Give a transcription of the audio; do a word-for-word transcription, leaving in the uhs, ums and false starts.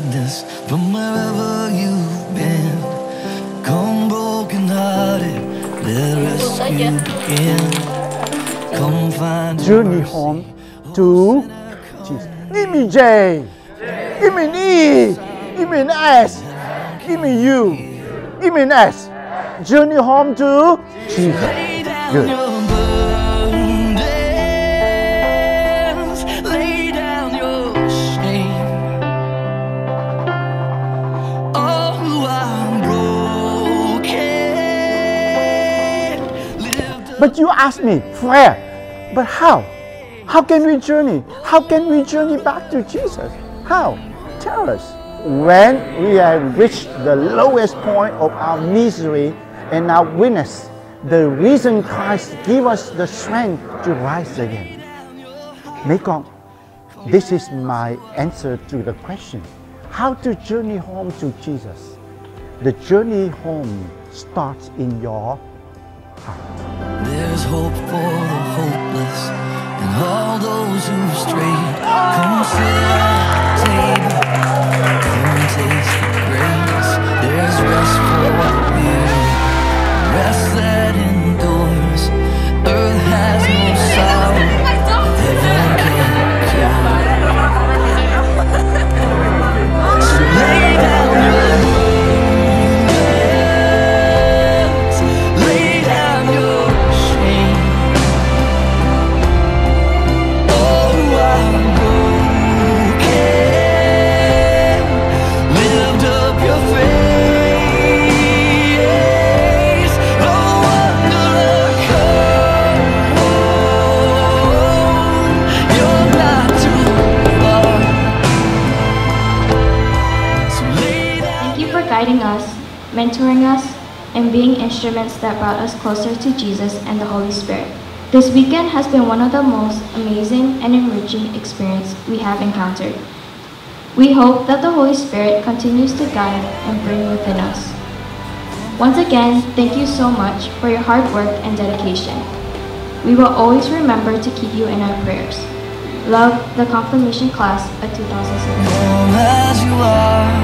sadness from wherever you've been. Come broken hearted, let rescue begin. Come find Journey home to Jesus. Give me J. Give me an E. Give me an S. Give me U. Give me an S. Journey home to Jesus. Good. But you ask me, Fred, but how? How can we journey? How can we journey back to Jesus? How? Tell us. When we have reached the lowest point of our misery and our weakness, the reason Christ give us the strength to rise again. May God, this is my answer to the question. How to journey home to Jesus? The journey home starts in your heart. There's hope for the hopeless and all those who've strayed. Come sit at the table, come taste the grace. There's rest for the weary, rest that endures. Earth has no sorrow, heaven can't cure. So lay down your burdens, lay down your guiding us, mentoring us, and being instruments that brought us closer to Jesus and the Holy Spirit. This weekend has been one of the most amazing and enriching experiences we have encountered. We hope that the Holy Spirit continues to guide and bring within us. Once again, thank you so much for your hard work and dedication. We will always remember to keep you in our prayers. Love, the Confirmation Class of two thousand seventeen.